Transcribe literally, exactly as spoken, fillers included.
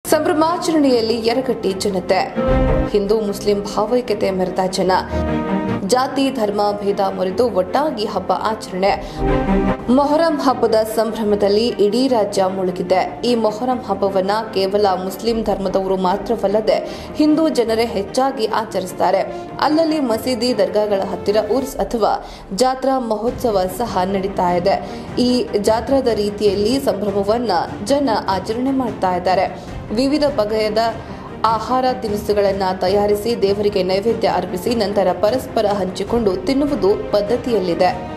ಸಂಭ್ರಮಾಚರಣೆಯಲ್ಲಿ ಯರಗಟ್ಟಿ ಜನತೆ. ಹಿಂದೂ ಮುಸ್ಲಿಂ ಭಾವೈಕ್ಯತೆ ಮೆರೆದ ಜನ. ಜಾತಿ ಧರ್ಮ ಭೇದ ಮುರಿದು ಒಟ್ಟಾಗಿ ಹಬ್ಬ ಆಚರಣೆ. ಮೊಹರಂ ಹಬ್ಬದ ಸಂಭ್ರಮದಲ್ಲಿ ಇಡೀ ರಾಜ್ಯ ಮುಳುಗಿದೆ. ಈ ಮೊಹರಂ ಹಬ್ಬವನ್ನ ಕೇವಲ ಮುಸ್ಲಿಂ ಧರ್ಮದವರು ಮಾತ್ರವಲ್ಲದೆ ಹಿಂದೂ ಜನರೇ ಹೆಚ್ಚಾಗಿ ಆಚರಿಸುತ್ತಾರೆ. ಅಲ್ಲಲ್ಲಿ ಮಸೀದಿ ದರ್ಗಾಗಳ ಹತ್ತಿರ ಉರ್ಸ್ ಅಥವಾ ಜಾತ್ರಾ ಮಹೋತ್ಸವ ಸಹ ನಡೀತಾ ಇದೆ. ಈ ಜಾತ್ರಾದ ರೀತಿಯಲ್ಲಿ ಸಂಭ್ರಮವನ್ನ ಜನ ಆಚರಣೆ ಮಾಡ್ತಾ ಇದ್ದಾರೆ. ವಿವಿಧ ಬಗೆಯದ ಆಹಾರ ತಿನಿಸುಗಳನ್ನು ತಯಾರಿಸಿ ದೇವರಿಗೆ ನೈವೇದ್ಯ ಅರ್ಪಿಸಿ ನಂತರ ಪರಸ್ಪರ ಹಂಚಿಕೊಂಡು ತಿನ್ನುವುದು ಪದ್ಧತಿಯಲ್ಲಿದೆ.